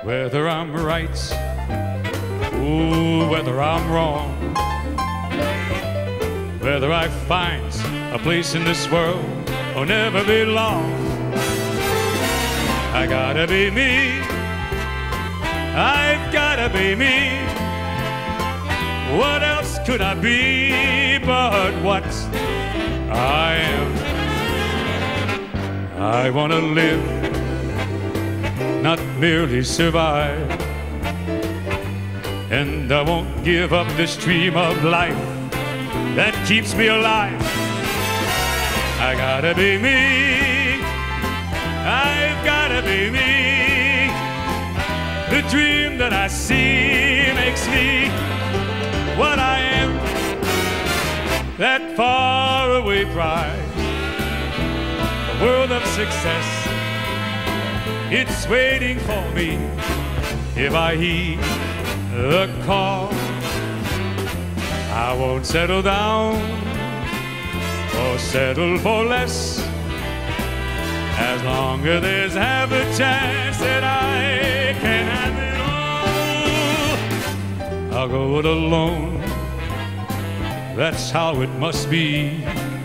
whether I'm right, ooh, whether I'm wrong, whether I find a place in this world or never belong. I gotta be me, I've gotta be me. What else could I be but what I am? I wanna live, not merely survive, and I won't give up this dream of life that keeps me alive. I gotta be me, I've gotta be me. The dream that I see makes me what I am. That faraway prize, a world of success, it's waiting for me if I heed the call. I won't settle down or settle for less, as long as there's half a chance that I can have it all. I'll go it alone, that's how it must be.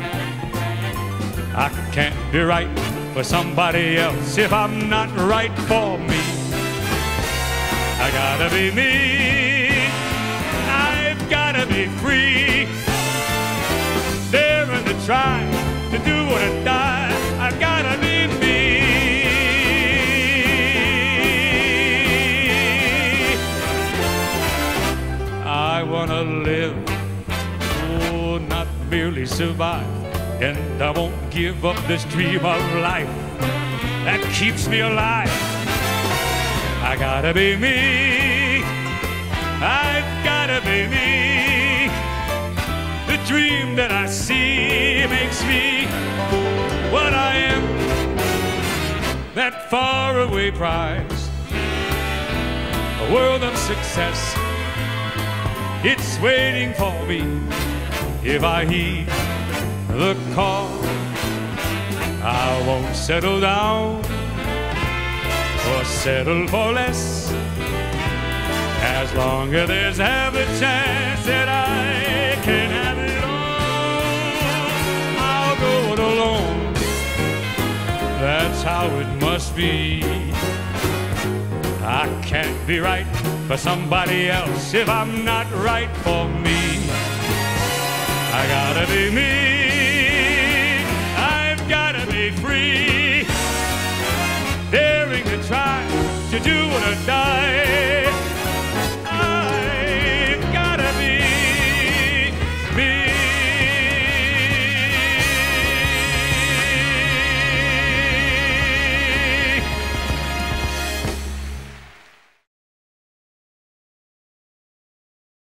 I can't be right for somebody else if I'm not right for me. I gotta be me, I've gotta be free, daring to try to do or to die. I've gotta be me. I wanna live, oh, not merely survive, and I won't give up this dream of life that keeps me alive. I gotta be me, I've gotta be me. The dream that I see makes me what I am. That faraway prize, a world of success, it's waiting for me if I heed the call. I won't settle down or settle for less, as long as there's half a chance that I can have it all. I'll go it alone, that's how it must be. I can't be right for somebody else if I'm not right for me. I gotta be me, I've gotta be free, daring to try to do or to die.